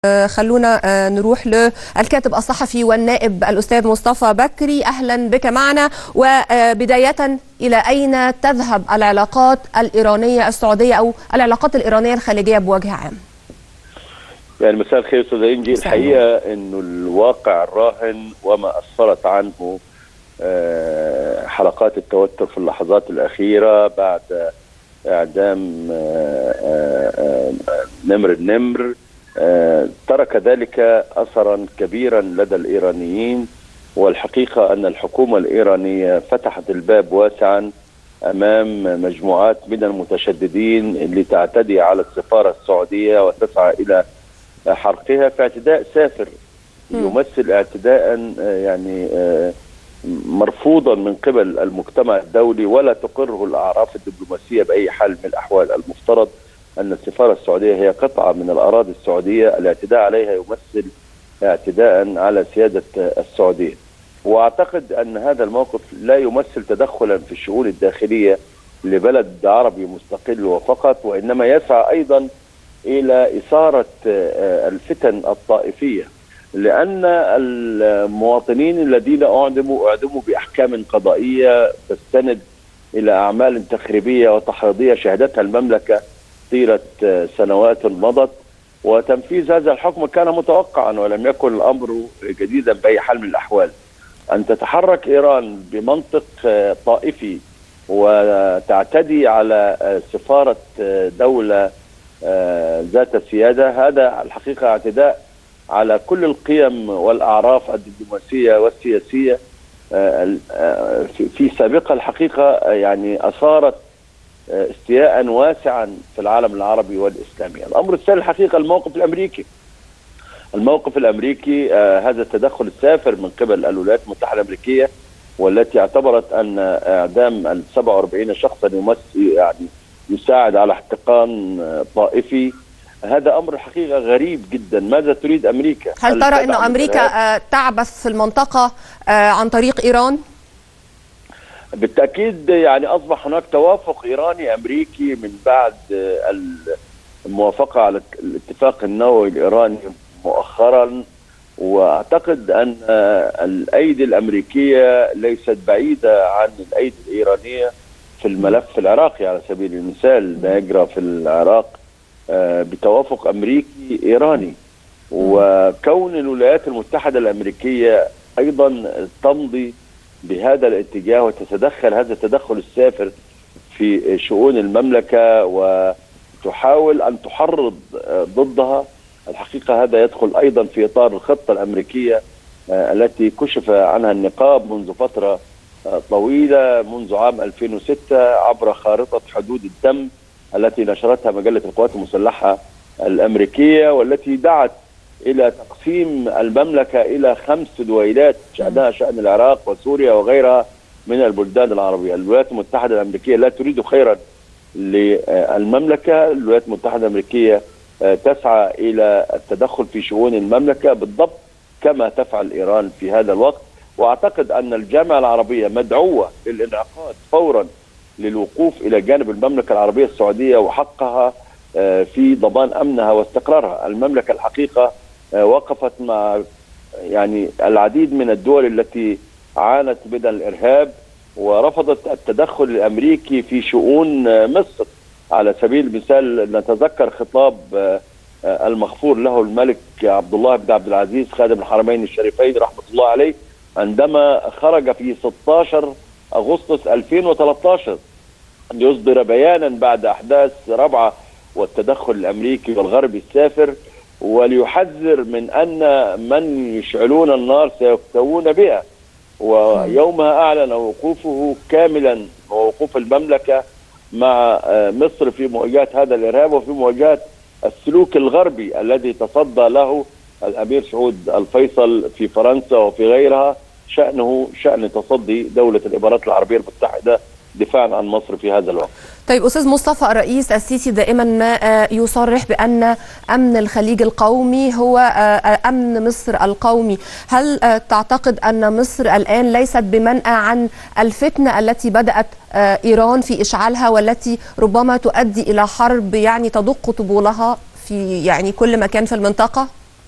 خلونا نروح للكاتب الصحفي والنائب الأستاذ مصطفى بكري. أهلا بك معنا. وبداية، إلى أين تذهب العلاقات الإيرانية السعودية أو العلاقات الإيرانية الخليجية بوجه عام؟ يعني مساء الخير أستاذ إنجي. الحقيقة أنه الواقع الراهن وما أسفرت عنه حلقات التوتر في اللحظات الأخيرة بعد إعدام نمر النمر ترك ذلك أثرا كبيرا لدى الإيرانيين. والحقيقة أن الحكومة الإيرانية فتحت الباب واسعا أمام مجموعات من المتشددين اللي تعتدي على السفارة السعودية وتسعى إلى حرقها في اعتداء سافر يمثل اعتداء يعني مرفوضا من قبل المجتمع الدولي ولا تقره الأعراف الدبلوماسية بأي حال من الأحوال. المفترض أن السفارة السعودية هي قطعة من الأراضي السعودية، الاعتداء عليها يمثل اعتداء على سيادة السعودية. وأعتقد أن هذا الموقف لا يمثل تدخلا في الشؤون الداخلية لبلد عربي مستقل وفقط، وإنما يسعى أيضا إلى إثارة الفتن الطائفية، لأن المواطنين الذين أعدموا بأحكام قضائية تستند إلى أعمال تخريبية وتحريضية شهدتها المملكة طيلة سنوات مضت، وتنفيذ هذا الحكم كان متوقعا ولم يكن الأمر جديدا بأي حال من الأحوال. أن تتحرك إيران بمنطق طائفي وتعتدي على سفارة دولة ذات سيادة، هذا الحقيقة اعتداء على كل القيم والأعراف الدبلوماسية والسياسية في سابقة الحقيقة يعني أثارت استياء واسعا في العالم العربي والإسلامي. الأمر الثاني الحقيقة الموقف الأمريكي هذا التدخل السافر من قبل الولايات المتحدة الأمريكية، والتي اعتبرت أن إعدام 47 شخصا يعني يساعد على احتقان طائفي. هذا أمر حقيقة غريب جدا. ماذا تريد أمريكا؟ هل ترى أن أمريكا تعبث في المنطقة عن طريق إيران؟ بالتأكيد، يعني أصبح هناك توافق إيراني أمريكي من بعد الموافقة على الاتفاق النووي الإيراني مؤخرا، وأعتقد أن الأيدي الأمريكية ليست بعيدة عن الأيدي الإيرانية في الملف العراقي على سبيل المثال. ما يجرى في العراق بتوافق أمريكي إيراني، وكون الولايات المتحدة الأمريكية أيضا تمضي بهذا الاتجاه وتتدخل هذا التدخل السافر في شؤون المملكة وتحاول أن تحرض ضدها، الحقيقة هذا يدخل أيضا في إطار الخطة الأمريكية التي كشف عنها النقاب منذ فترة طويلة، منذ عام 2006 عبر خارطة حدود الدم التي نشرتها مجلة القوات المسلحة الأمريكية، والتي دعت إلى تقسيم المملكة إلى 5 دويلات شأنها شأن العراق وسوريا وغيرها من البلدان العربية. الولايات المتحدة الأمريكية لا تريد خيرا للمملكة. الولايات المتحدة الأمريكية تسعى إلى التدخل في شؤون المملكة بالضبط كما تفعل إيران في هذا الوقت. وأعتقد أن الجامعة العربية مدعوة للانعقاد فورا للوقوف إلى جانب المملكة العربية السعودية وحقها في ضمان أمنها واستقرارها. المملكة الحقيقة وقفت مع يعني العديد من الدول التي عانت من الإرهاب ورفضت التدخل الأمريكي في شؤون مصر. على سبيل المثال نتذكر خطاب المغفور له الملك عبد الله بن عبد العزيز خادم الحرمين الشريفين رحمة الله عليه، عندما خرج في 16 أغسطس 2013 ليصدر بيانا بعد أحداث ربعة والتدخل الأمريكي والغربي السافر، وليحذر من أن من يشعلون النار سيكتوون بها. ويومها أعلن وقوفه كاملا ووقوف المملكة مع مصر في مواجهة هذا الإرهاب وفي مواجهة السلوك الغربي الذي تصدى له الأمير سعود الفيصل في فرنسا وفي غيرها، شأنه شأن تصدي دولة الإمارات العربية المتحدة دفاعا عن مصر في هذا الوقت. طيب أستاذ مصطفى، الرئيس السيسي دائما ما يصرح بأن أمن الخليج القومي هو أمن مصر القومي. هل تعتقد أن مصر الآن ليست بمنأى عن الفتنة التي بدأت إيران في إشعالها والتي ربما تؤدي إلى حرب يعني تدق طبولها في يعني كل مكان في المنطقة؟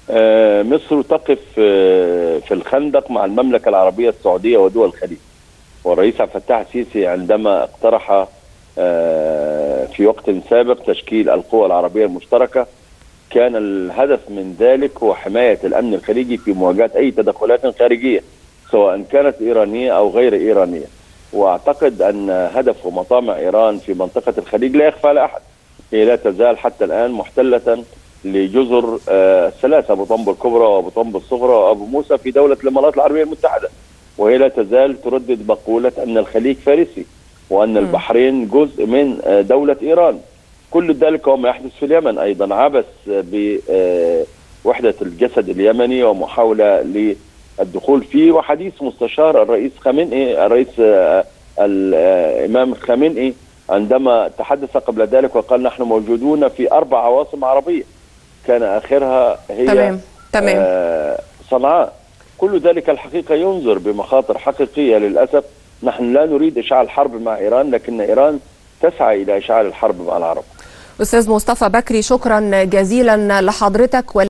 مصر تقف في الخندق مع المملكة العربية السعودية ودول الخليج. والرئيس عبد الفتاح السيسي عندما اقترح في وقت سابق تشكيل القوى العربية المشتركة، كان الهدف من ذلك هو حماية الأمن الخليجي في مواجهة أي تدخلات خارجية سواء كانت إيرانية أو غير إيرانية. وأعتقد أن هدف ومطامع إيران في منطقة الخليج لا يخفى على أحد. هي لا تزال حتى الآن محتلة لجزر الثلاثة، أبو طنب الكبرى وأبو طنب الصغرى وأبو موسى في دولة الإمارات العربية المتحدة، وهي لا تزال تردد مقولة أن الخليج فارسي وأن البحرين جزء من دولة إيران. كل ذلك وما يحدث في اليمن أيضا عبث بوحدة الجسد اليمني ومحاولة للدخول فيه. وحديث مستشار الرئيس خامنئي، الرئيس الإمام خامنئي، عندما تحدث قبل ذلك وقال نحن موجودون في 4 عواصم عربية كان آخرها هي صنعاء. كل ذلك الحقيقة ينذر بمخاطر حقيقية. للأسف نحن لا نريد إشعال حرب مع إيران، لكن إيران تسعى إلى إشعال الحرب مع العرب. أستاذ مصطفى بكري، شكرا جزيلا لحضرتك.